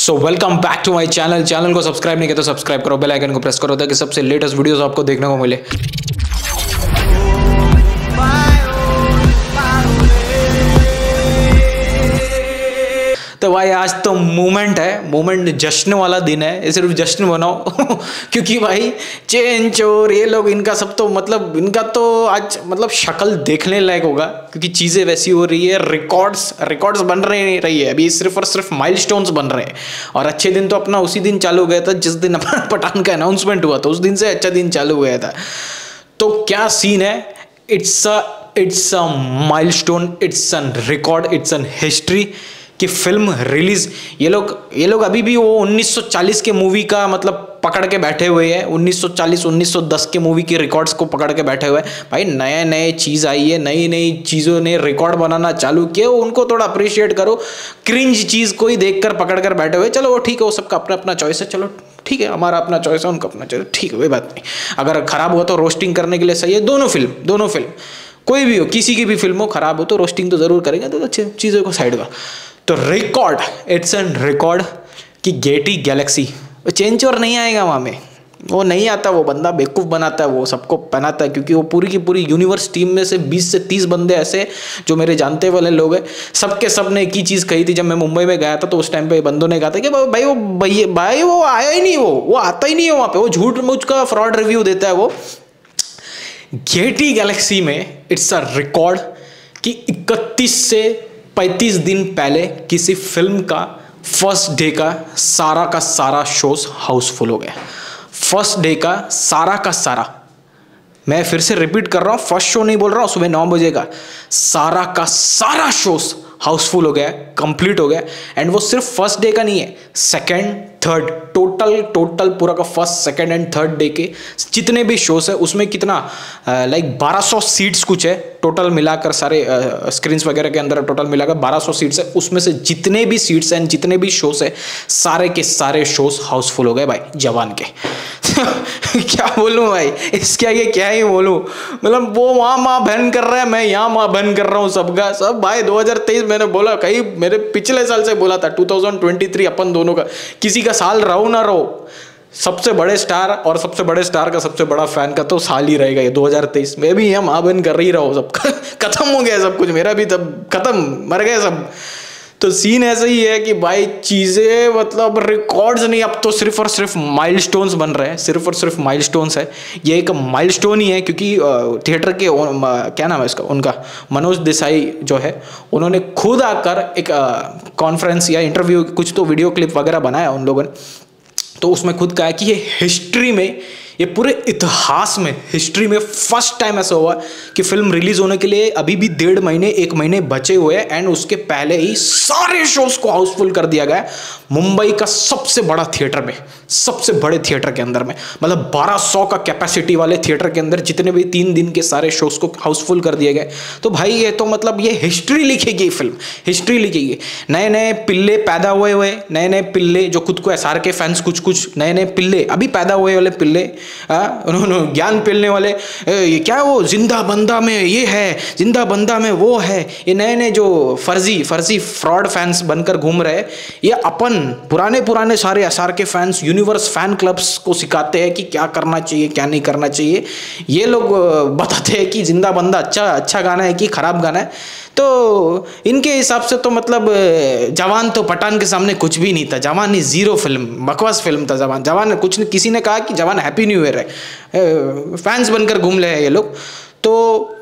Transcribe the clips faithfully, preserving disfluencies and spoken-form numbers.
So welcome back to my channel. Channel को subscribe नहीं किया तो सब्सक्राइब करो, बेल आइकन को प्रेस करो ताकि सबसे लेटेस्ट वीडियोस आपको देखने को मिले। तो भाई आज तो मूवमेंट है, मूवमेंट जश्न वाला दिन है, ये सिर्फ जश्न मनाओ क्योंकि भाई चेन चोर ये लोग, इनका सब तो मतलब इनका तो आज मतलब शक्ल देखने लायक होगा क्योंकि चीज़ें वैसी हो रही है। रिकॉर्ड्स रिकॉर्ड्स बन रहे नहीं रही है अभी, सिर्फ और सिर्फ माइलस्टोन्स बन रहे हैं। और अच्छे दिन तो अपना उसी दिन चालू हो गया था जिस दिन अपना पठान का अनाउंसमेंट हुआ था, उस दिन से अच्छा दिन चालू हो गया था। तो क्या सीन है, it's a it's a milestone, it's an record, it's an history कि फिल्म रिलीज। ये लोग ये लोग अभी भी वो उन्नीस सौ चालीस के मूवी का मतलब पकड़ के बैठे हुए हैं, उन्नीस सौ चालीस उन्नीस सौ दस के मूवी की रिकॉर्ड्स को पकड़ के बैठे हुए हैं। भाई नए नए चीज़ आई है, नई नई चीज़ों ने रिकॉर्ड बनाना चालू किया, उनको थोड़ा अप्रिशिएट करो। क्रिंज चीज़ को ही देख कर पकड़ कर बैठे हुए, चलो वो ठीक है, वो सबका अपना अपना चॉइस है, चलो ठीक है, हमारा अपना चॉइस है, उनका अपना चॉइस है, ठीक है, कोई बात नहीं। अगर खराब हुआ तो रोस्टिंग करने के लिए सही है। दोनों फिल्म दोनों फिल्म कोई भी हो, किसी की भी फिल्म हो, खराब हो तो रोस्टिंग तो ज़रूर करेंगे, तो अच्छी चीज़ों को साइड का। तो रिकॉर्ड, इट्स एन रिकॉर्ड कि गेटी गैलेक्सी चेंज और नहीं आएगा वहाँ में, वो नहीं आता, वो बंदा बेवकूफ़ बनाता है, वो सबको पहनाता है क्योंकि वो पूरी की पूरी यूनिवर्स टीम में से बीस से तीस बंदे ऐसे जो मेरे जानते वाले लोग हैं, सबके सब ने एक ही चीज़ कही थी। जब मैं मुंबई में गया था तो उस टाइम पे बंदों ने कहा था कि भाई वो भाई भाई वो आया ही नहीं, वो वो आता ही नहीं है वहाँ पे, वो झूठ मुझ का फ्रॉड रिव्यू देता है वो। गेटी गैलेक्सी में इट्स अ रिकॉर्ड कि इकतीस से पैंतीस दिन पहले किसी फिल्म का फर्स्ट डे का सारा का सारा शोज हाउसफुल हो गया। फर्स्ट डे का सारा का सारा, मैं फिर से रिपीट कर रहा हूँ, फर्स्ट शो नहीं बोल रहा हूँ, सुबह नौ बजे का सारा का सारा शोज हाउसफुल हो गया, कंप्लीट हो गया। एंड वो सिर्फ फर्स्ट डे का नहीं है, सेकंड थर्ड टोटल टोटल पूरा का first second and third day के जितने भी शोज है उसमें कितना लाइक बारह सौ सीट्स कुछ है टोटल मिलाकर, सारे स्क्रीन्स वगैरह के अंदर टोटल मिलाकर बारह सौ सीट्स है। उसमें से जितने भी सीट्स हैं, जितने भी शोज है, सारे के सारे शोज हाउसफुल हो गए भाई जवान के क्या बोलूं भाई, इसके आगे क्या ही बोलूं। मतलब वो वहाँ माँ बहन कर रहा है, मैं यहाँ माँ बहन कर रहा हूँ, सबका सब भाई। दो हज़ार तेईस मैंने बोला, कहीं मेरे पिछले साल से बोला था, दो हज़ार तेईस अपन दोनों का किसी का साल रहो ना रहो, सबसे बड़े स्टार और सबसे बड़े स्टार का सबसे बड़ा फैन का तो साल ही रहेगा ये दो हज़ार तेईस। मैं भी यहाँ माँ बहन कर रही रहा हूँ, सब खत्म हो गया सब कुछ, मेरा भी तब खत्म, मर गए सब। तो सीन ऐसा ही है कि भाई चीज़ें मतलब रिकॉर्ड्स नहीं, अब तो सिर्फ और सिर्फ माइलस्टोन्स बन रहे हैं, सिर्फ और सिर्फ माइलस्टोन्स है। ये एक माइलस्टोन ही है क्योंकि थिएटर के क्या नाम है उसका, उनका मनोज देसाई जो है, उन्होंने खुद आकर एक कॉन्फ्रेंस या इंटरव्यू कुछ तो वीडियो क्लिप वगैरह बनाया उन लोगों ने, तो उसमें खुद कहा कि ये हिस्ट्री में, ये पूरे इतिहास में, हिस्ट्री में फर्स्ट टाइम ऐसा हुआ कि फिल्म रिलीज होने के लिए अभी भी डेढ़ महीने एक महीने बचे हुए हैं एंड उसके पहले ही सारे शोज को हाउसफुल कर दिया गया मुंबई का सबसे बड़ा थिएटर में, सबसे बड़े थिएटर के अंदर में, मतलब बारह सौ का कैपेसिटी वाले थिएटर के अंदर जितने भी तीन दिन के सारे शोज को हाउसफुल कर दिया गया। तो भाई ये तो मतलब ये हिस्ट्री लिखेगी, फिल्म हिस्ट्री लिखेगी। नए नए पिल्ले पैदा हुए हुए नए नए पिल्ले जो खुद को एसआर के फैंस कुछ कुछ नए नए पिल्ले अभी पैदा हुए वाले पिल्ले, उन्होंने ज्ञान पिलने वाले, ये क्या वो जिंदा बंदा में ये है, जिंदा बंदा में वो है, ये नए नए जो फर्जी फर्जी फ्रॉड फैंस बनकर घूम रहे, ये अपन पुराने पुराने सारे एसआर के फैंस, यूनिवर्स फैन क्लब्स को सिखाते हैं कि क्या करना चाहिए क्या नहीं करना चाहिए। ये लोग बताते हैं कि जिंदा बंदा अच्छा अच्छा गाना है कि खराब गाना है। तो इनके हिसाब से तो मतलब जवान तो पठान के सामने कुछ भी नहीं था। जवान ही जीरो फिल्म, बकवास फिल्म था जवान। जवान कुछ किसी ने कहा कि जवान हैप्पी न्यू ईयर है, फैंस बनकर घूम रहे हैं ये लोग। तो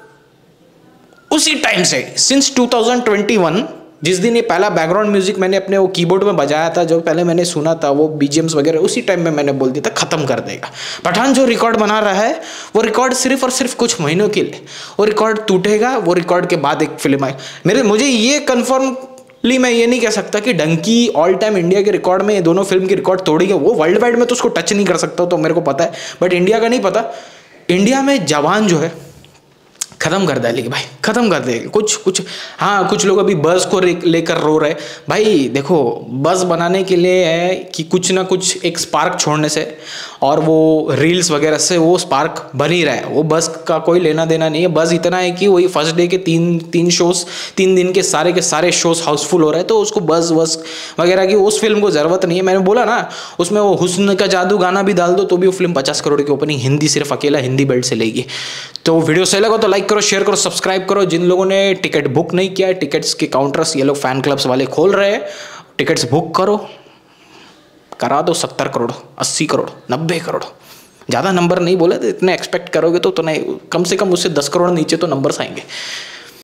उसी टाइम से since two thousand twenty one, जिस दिन ये पहला बैकग्राउंड म्यूजिक मैंने अपने वो कीबोर्ड में बजाया था, जो पहले मैंने सुना था वो बीजीएम्स वगैरह, उसी टाइम में मैंने बोल दिया था खत्म कर देगा पठान। जो रिकॉर्ड बना रहा है वो रिकॉर्ड सिर्फ और सिर्फ कुछ महीनों के लिए, वो रिकॉर्ड टूटेगा, वो रिकॉर्ड के बाद एक फिल्म आए। मेरे मुझे ये कन्फर्मली मैं ये नहीं कह सकता कि डंकी ऑल टाइम इंडिया के रिकॉर्ड में ये दोनों फिल्म की रिकॉर्ड तोड़ेगी, वो वर्ल्ड वाइड में तो उसको टच नहीं कर सकता, तो मेरे को पता है, बट इंडिया का नहीं पता। इंडिया में जवान जो है खत्म कर डालेगी भाई, खत्म कर देगी। कुछ कुछ हाँ, कुछ लोग अभी बस को लेकर रो रहे। भाई देखो, बस बनाने के लिए है कि कुछ ना कुछ एक स्पार्क छोड़ने से और वो रील्स वगैरह से वो स्पार्क बन ही रहा है। वो बस का कोई लेना देना नहीं है। बस इतना है कि वही फर्स्ट डे के तीन तीन शोज, तीन दिन के सारे के सारे शोज हाउसफुल हो रहे हैं, तो उसको बस वस वगैरह की उस फिल्म को जरूरत नहीं है। मैंने बोला ना, उसमें वो हुस्न का जादू गाना भी डाल दो तो भी वो फिल्म पचास करोड़ की ओपनिंग हिंदी, सिर्फ अकेला हिंदी बेल्ट से लेगी। तो वीडियो सही लगा तो लाइक करो, शेयर करो, सब्सक्राइब करो। जिन लोगों ने टिकट बुक नहीं किया है, टिकट्स के काउंटर्स ये लोग फैन क्लब्स वाले खोल रहे हैं, टिकट्स बुक करो, करा दो सत्तर करोड़, अस्सी करोड़, नब्बे करोड़। ज़्यादा नंबर नहीं बोले तो, इतने एक्सपेक्ट करोगे तो, तो नहीं, कम से कम उससे दस करोड़ नीचे तो नंबर्स आएंगे।